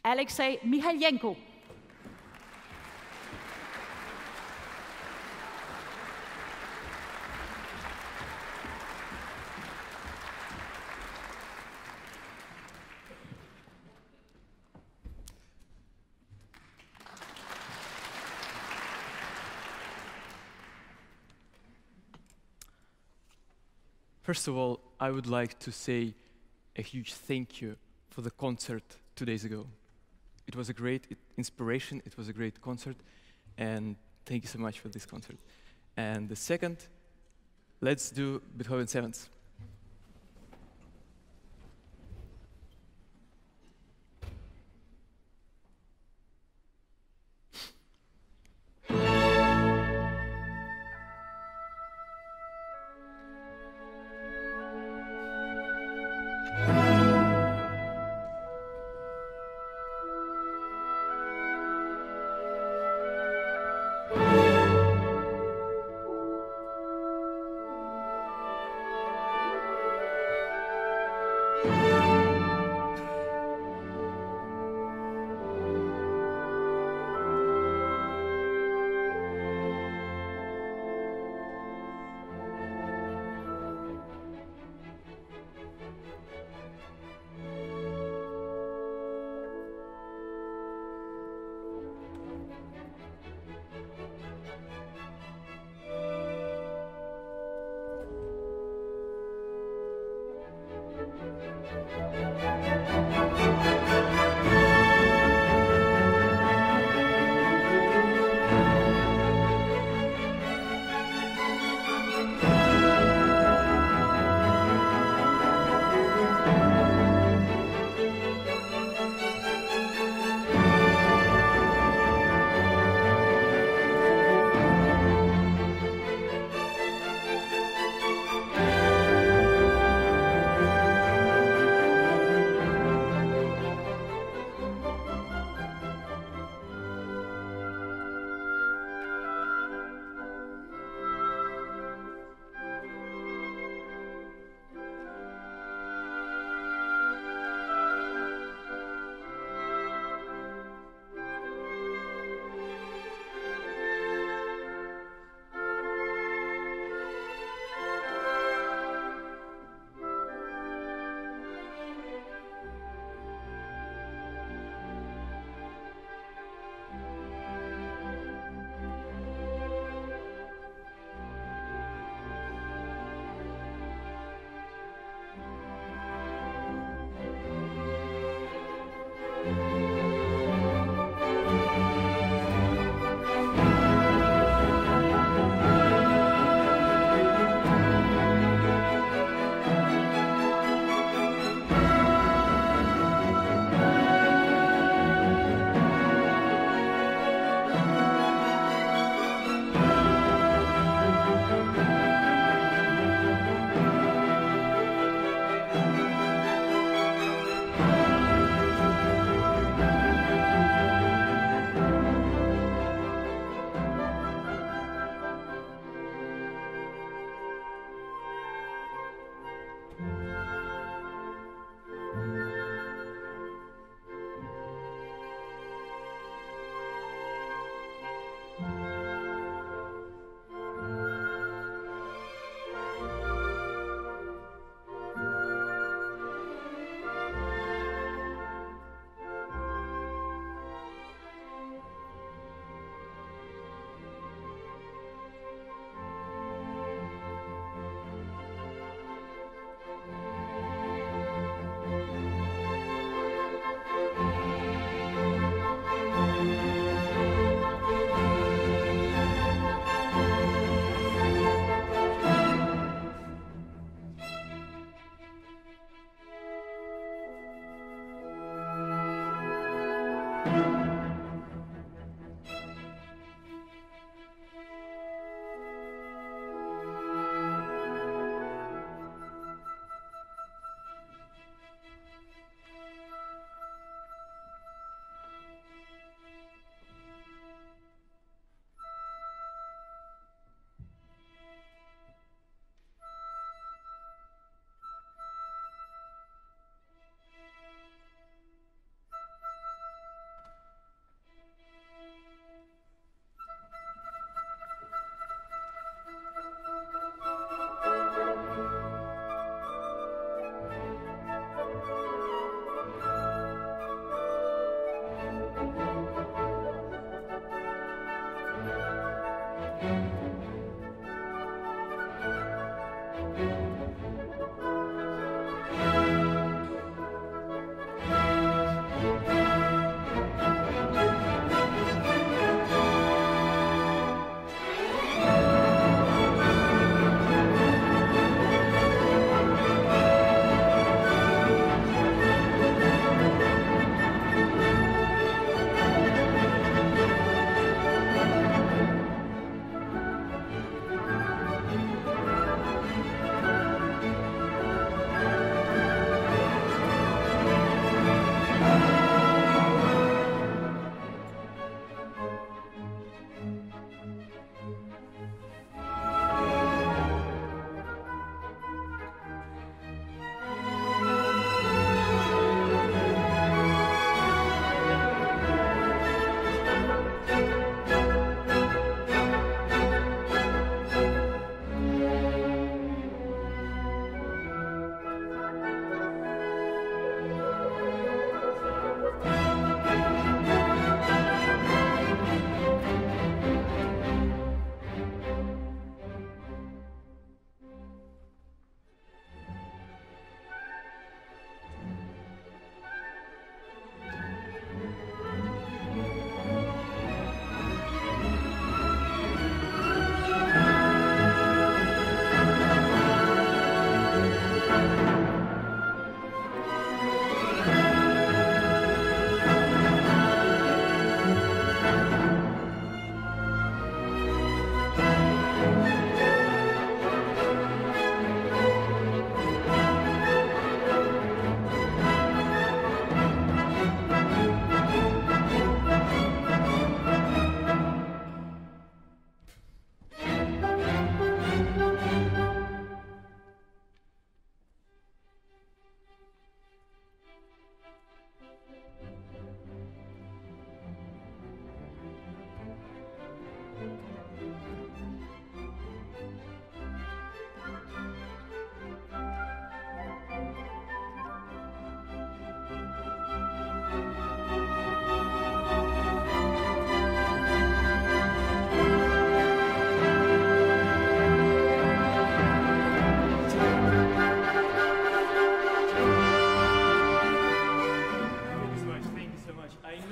Alexei Mihalyenko. First of all, I would like to say a huge thank you for the concert 2 days ago. It was a great inspiration, it was a great concert, and thank you so much for this concert. And the second, let's do Beethoven Seventh.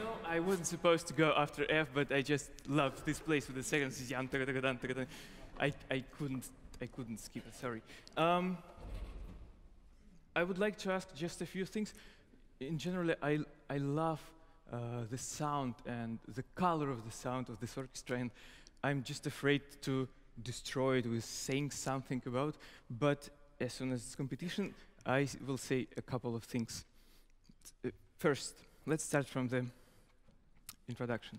know I wasn't supposed to go after F, but I just love this place with the seconds. I couldn't skip it. Sorry. I would like to ask just a few things. In general, I love the sound and the color of the sound of this orchestra, and I'm just afraid to destroy it with saying something about. But as soon as it's competition, I will say a couple of things. First, let's start from the introduction.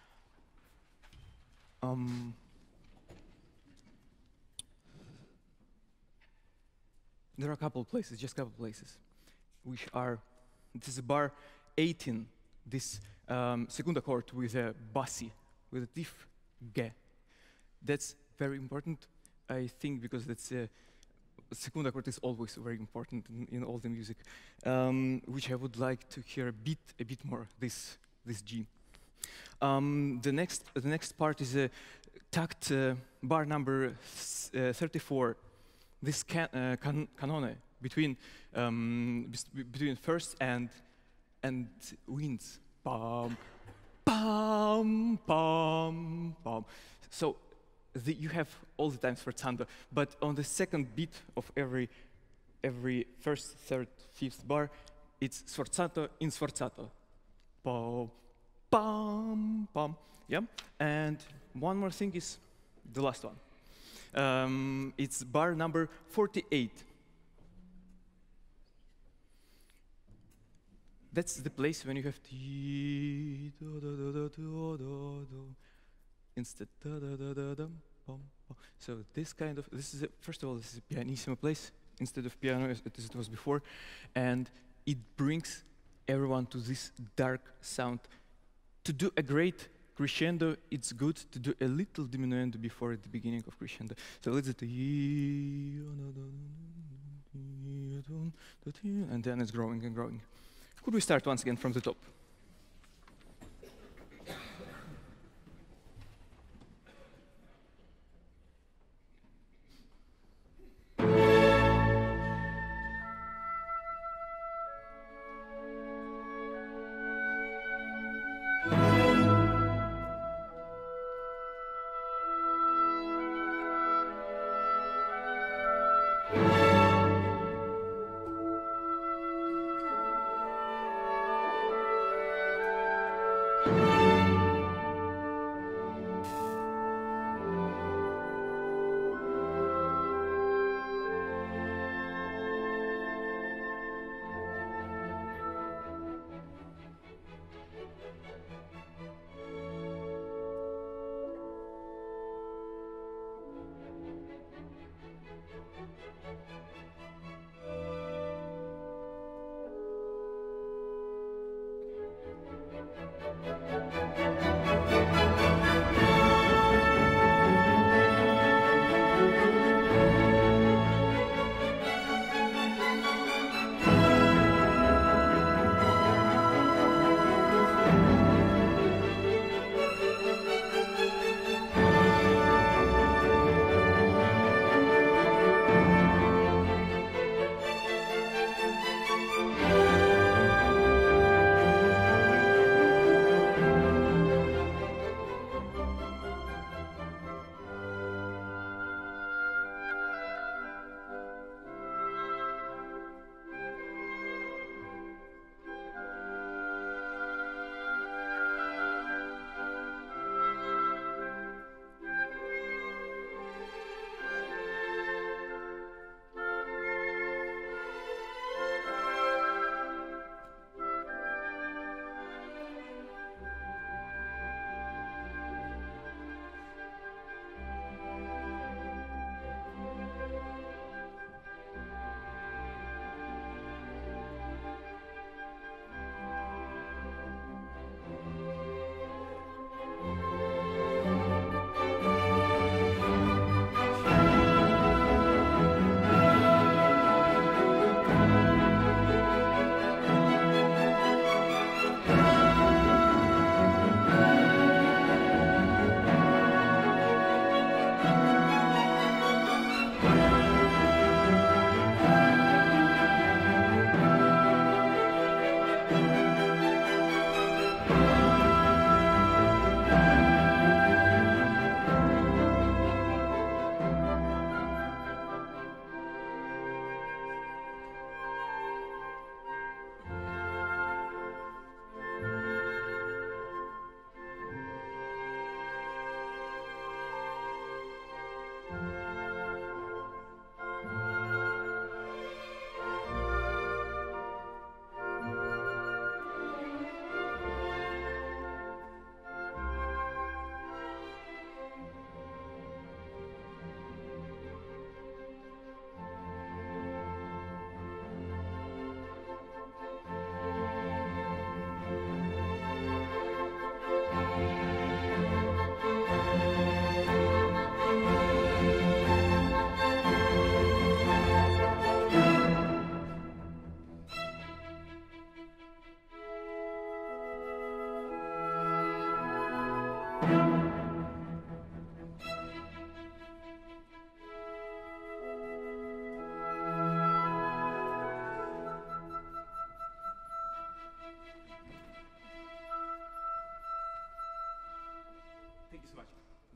There are a couple of places, just a couple of places, which are, this is bar 18, this second chord with a bassy, with a diff G. That's very important, I think, because that's second chord is always very important in all the music, which I would like to hear a bit more, this G. The next part is a tact bar number 34. This canone between first and winds. Pam, pam, pam, pam. So you have all the times sforzando, but on the second beat of every first, third, fifth bar, it's sforzato in sforzato. Pam, pam, pam. Yeah. And one more thing is the last one. It's bar number 48. That's the place when you have instead. So this is first of all, this is a pianissimo place instead of piano as it was before, and it brings everyone to this dark sound. To do a great crescendo, it's good to do a little diminuendo before the beginning of crescendo. So let's do and then it's growing and growing. Could we start once again from the top?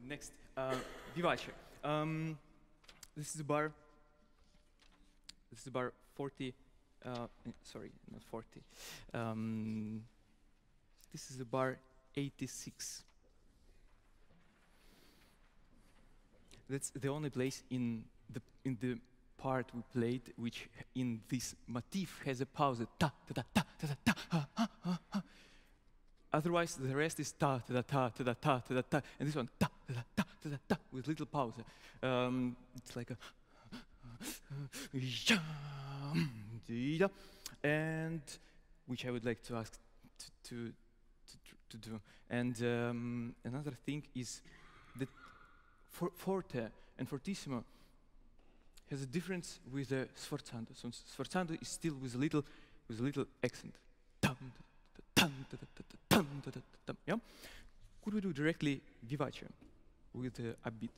Next, vivace. This is the bar. This is the bar 40. Sorry, not 40. This is the bar 86. That's the only place in the part we played which in this motif has a pause. Ta ta ta ta ta ta ha ha ha ha. Otherwise, the rest is ta ta ta ta ta ta ta ta, and this one ta ta ta ta ta ta with little pause. It's like a and which I would like to ask to do. And another thing is that forte and fortissimo has a difference with the sforzando. So sforzando is still with a little accent. Yeah? Could we do directly vivace with a beat?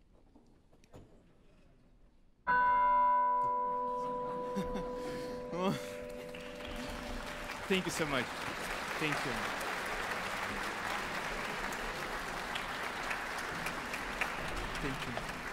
Oh. Thank you so much. Thank you. Thank you.